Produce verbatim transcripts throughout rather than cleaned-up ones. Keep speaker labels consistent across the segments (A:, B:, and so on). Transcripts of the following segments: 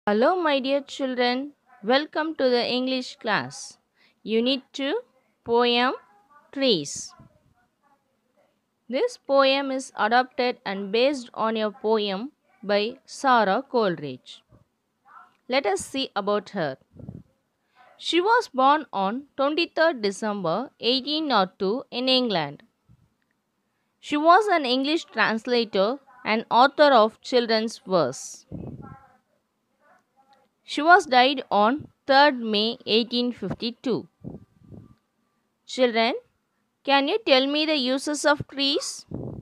A: Hello, my dear children. Welcome to the English class. Unit two Poem Trees. This poem is adapted and based on a poem by Sarah Coleridge. Let us see about her. She was born on twenty-third December eighteen oh two in England. She was an English translator and author of children's verse. She was died on third May eighteen fifty-two. Children, can you tell me the uses of trees?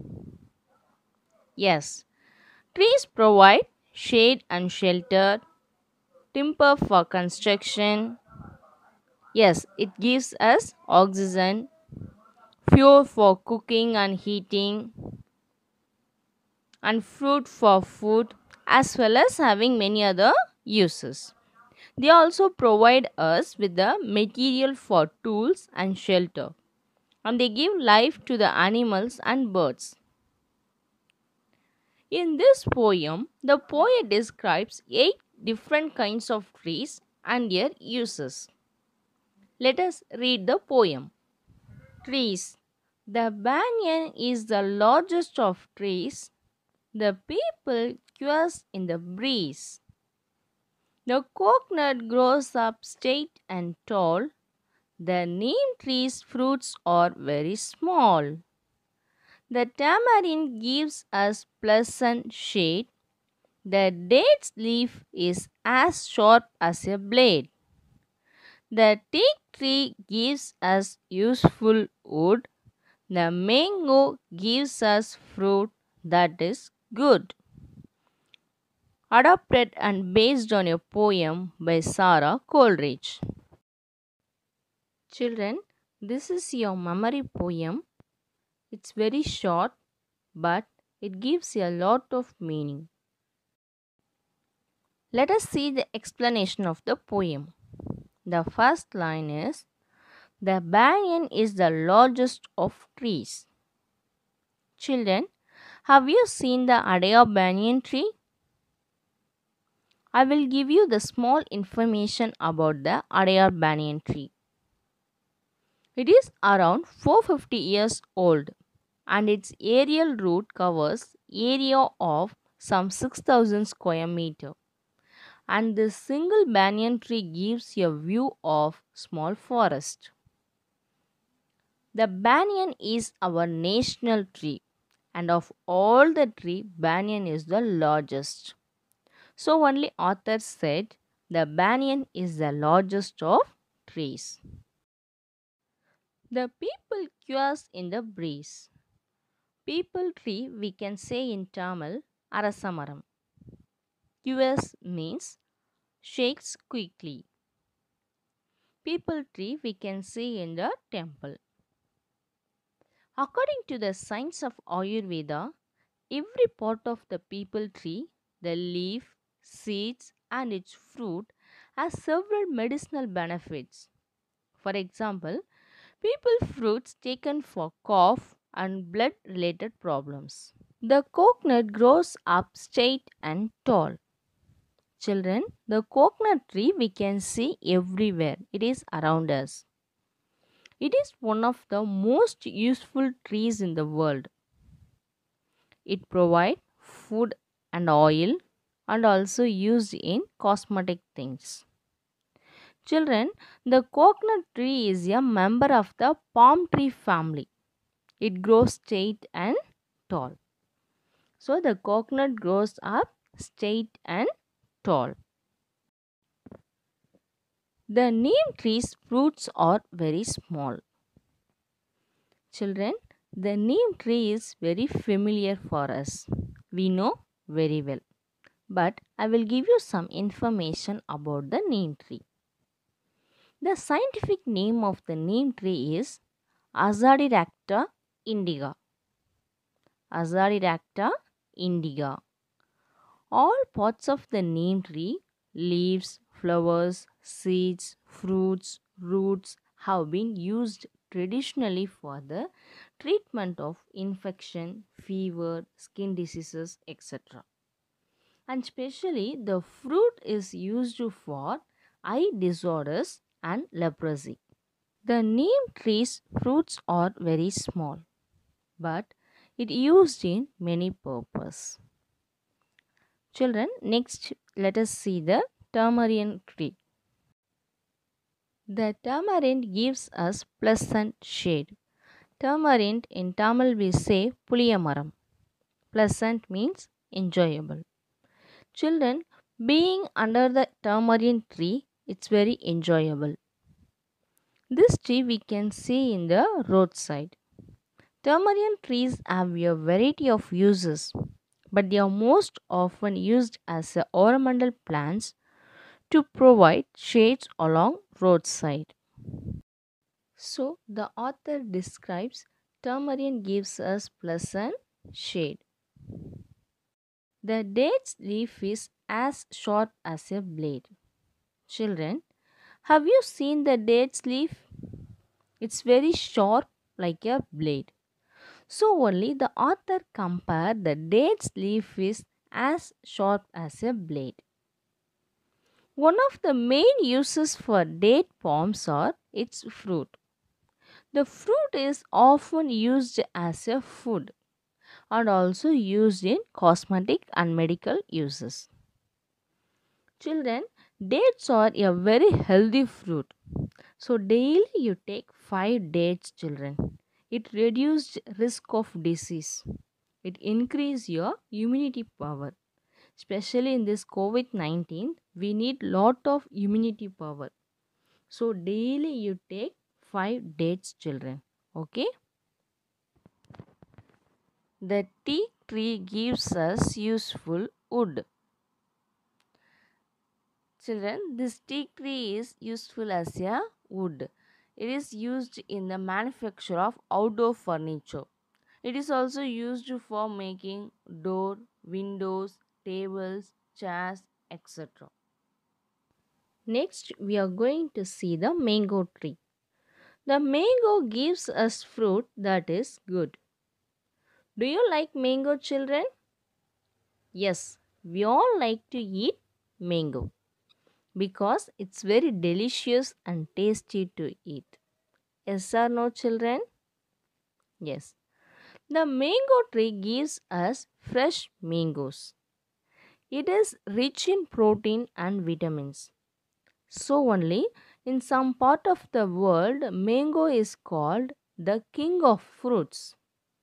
A: Yes, trees provide shade and shelter, timber for construction. Yes, it gives us oxygen, fuel for cooking and heating, and fruit for food, as well as having many other uses. They also provide us with the material for tools and shelter, and they give life to the animals and birds. In this poem, the poet describes eight different kinds of trees and their uses. Let us read the poem. Trees. The banyan is the largest of trees. The people cures in the breeze. The coconut grows up straight and tall. The neem tree's fruits are very small. The tamarind gives us pleasant shade. The date's leaf is as sharp as a blade. The teak tree gives us useful wood. The mango gives us fruit that is good. Adapted and based on a poem by Sarah Coleridge. Children, this is your memory poem. It's very short, but it gives a lot of meaning. Let us see the explanation of the poem. The first line is the banyan is the largest of trees. Children, have you seen the Adaya banyan tree? I will give you the small information about the Adaya banyan tree. It is around four hundred fifty years old and its aerial root covers area of some six thousand square meter, and this single banyan tree gives a view of small forest. The banyan is our national tree, and of all the tree, banyan is the largest. So only author said the banyan is the largest of trees. The people cures in the breeze. People tree we can say in Tamil Arasamaram. Cures means shakes quickly. People tree we can see in the temple. According to the science of Ayurveda, every part of the people tree, the leaf, seeds, and its fruit, has several medicinal benefits. For example, people fruits taken for cough and blood related problems. The coconut grows up straight and tall. Children, the coconut tree we can see everywhere. It is around us. It is one of the most useful trees in the world. It provides food and oil and also used in cosmetic things. Children, the coconut tree is a member of the palm tree family. It grows straight and tall. So the coconut grows up straight and tall. The neem tree's fruits are very small. Children, the neem tree is very familiar for us. We know very well. But I will give you some information about the neem tree. The scientific name of the neem tree is Azadirachta indica. Azadirachta indica. All parts of the neem tree, leaves, flowers, seeds, fruits, roots, have been used traditionally for the treatment of infection, fever, skin diseases, et cetera. and especially the fruit is used for eye disorders and leprosy. The neem tree's fruits are very small, but it used in many purpose. Children, next let us see the tamarind tree. The tamarind gives us pleasant shade. Tamarind in Tamil we say puliyamaram. Pleasant means enjoyable. Children, being under the tamarind tree, it's very enjoyable. This tree we can see in the roadside. Tamarind trees have a variety of uses, but they are most often used as a ornamental plants to provide shades along roadside. So the author describes tamarind gives us pleasant shade. The date's leaf is as short as a blade. Children, have you seen the date's leaf? It's very sharp like a blade. So only the author compared the date's leaf is as sharp as a blade. One of the main uses for date palms are its fruit. The fruit is often used as a food and also used in cosmetic and medical uses. Children, dates are a very healthy fruit. So daily you take five dates, children. It reduces risk of disease. It increase your immunity power. Especially in this COVID nineteen, we need lot of immunity power. So daily you take five dates, children. Okay? The teak tree gives us useful wood. Children, this teak tree is useful as a wood. It is used in the manufacture of outdoor furniture. It is also used for making door, windows, tables, chairs, et cetera. Next, we are going to see the mango tree. The mango gives us fruit that is good. Do you like mango, children? Yes, we all like to eat mango because it's very delicious and tasty to eat. Yes or no, children? Yes. The mango tree gives us fresh mangoes. It is rich in protein and vitamins. So only in some part of the world mango is called the king of fruits.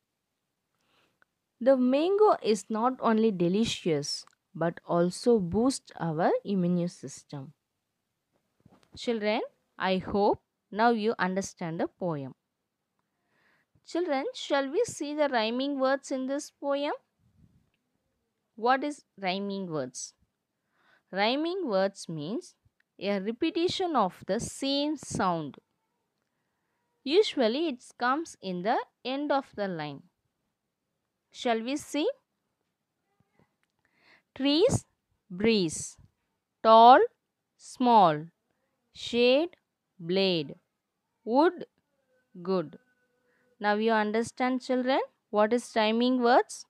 A: The mango is not only delicious but also boosts our immune system. Children, I hope now you understand the poem. Children, shall we see the rhyming words in this poem? What is rhyming words? Rhyming words means a repetition of the same sound. Usually it comes in the end of the line. Shall we see? Trees, breeze. Tall, small. Shade, blade. Wood, good. Now you understand, children, what is rhyming words?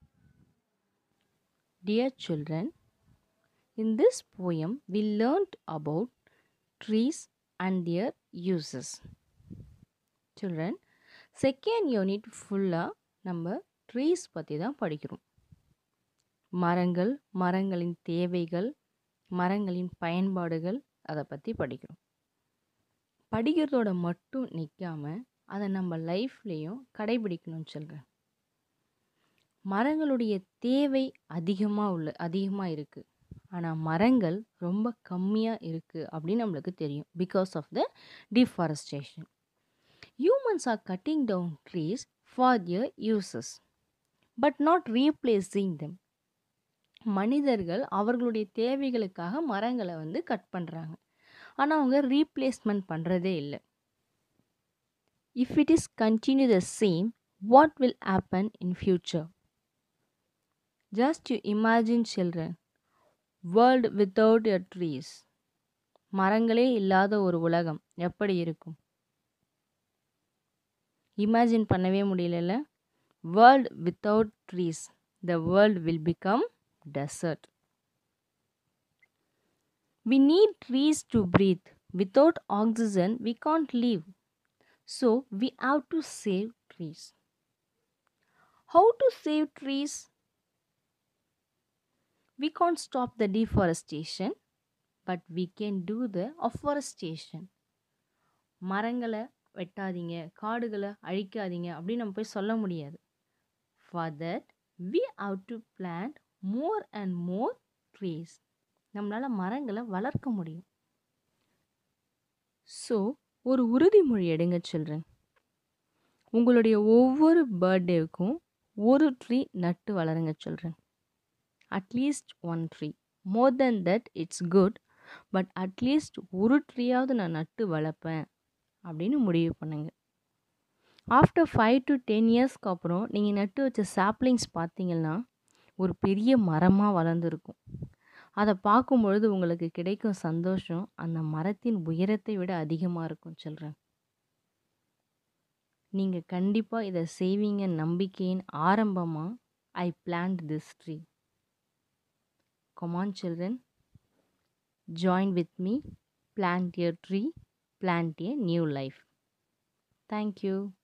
A: Dear children, in this poem we learnt about trees and their uses. Children, second unit ஃபுல்லாக நம்ம trees பற்றி தான் படிக்கிறோம். மரங்கள், மரங்களின் தேவைகள், மரங்களின் பயன்பாடுகள் அதை பற்றி படிக்கிறோம். படிக்கிறதோட மட்டும் நிற்காமல் அதை நம்ம லைஃப்லேயும் கடைபிடிக்கணும் சில்ட்ரன். மரங்களுடைய தேவை அதிகமாக உள்ள அதிகமாக இருக்குது. ஆனால் மரங்கள் ரொம்ப கம்மியாக இருக்குது அப்படின்னு நம்மளுக்கு தெரியும். Because of the deforestation. Humans are cutting down trees for their uses, but not replacing them. மனிதர்கள் அவர்களுடைய தேவைகளுக்காக மரங்களை வந்து கட் பண்ணுறாங்க. ஆனால் அவங்க ரீப்ளேஸ்மெண்ட் பண்ணுறதே இல்லை. If it is continue the same, what will happen in future? Just you imagine children, world without a trees. மரங்களே இல்லாத ஒரு உலகம் எப்படி இருக்கும்? இமேஜின் பண்ணவே முடியல. World without trees, the world will become desert. We need trees to breathe. Without oxygen, we can't live. So, we have to save trees. How to save trees? We can't stop the deforestation, but we can do the afforestation. மரங்களை வெட்டாதீங்க, காடுகளை அழிக்காதீங்க அப்படின்னு நம்ம போய் சொல்ல முடியாது. For that, we have to plant more and more trees. நம்மளால மரங்களை வளர்க்க முடியும். ஸோ ஒரு உறுதிமொழி எடுங்க சில்ட்ரன். உங்களுடைய ஒவ்வொரு பர்த்டேவுக்கும் ஒரு ட்ரீ நட்டு வளருங்க children. At least one tree. More then that it's good, but at least ஒரு ட்ரீயாவது நான் நட்டு வளர்ப்பேன் அப்படின்னு முடிவு பண்ணுங்க. ஆஃப்டர் ஃபைவ் டு டென் இயர்ஸ்க்கு அப்புறம் நீங்கள் நட்டு வச்ச சாப்லிங்ஸ் பார்த்தீங்கன்னா ஒரு பெரிய மரமாக வளர்ந்துருக்கும். அதை பார்க்கும்பொழுது உங்களுக்கு கிடைக்கும் சந்தோஷம் அந்த மரத்தின் உயரத்தை விட அதிகமாக இருக்கும் சில்ட்ரன். நீங்கள் கண்டிப்பாக இதை செய்வீங்க நம்பிக்கையின் ஆரம்பமாக I plant this tree. Come on children, join with me, plant a tree, plant a new life. Thank you.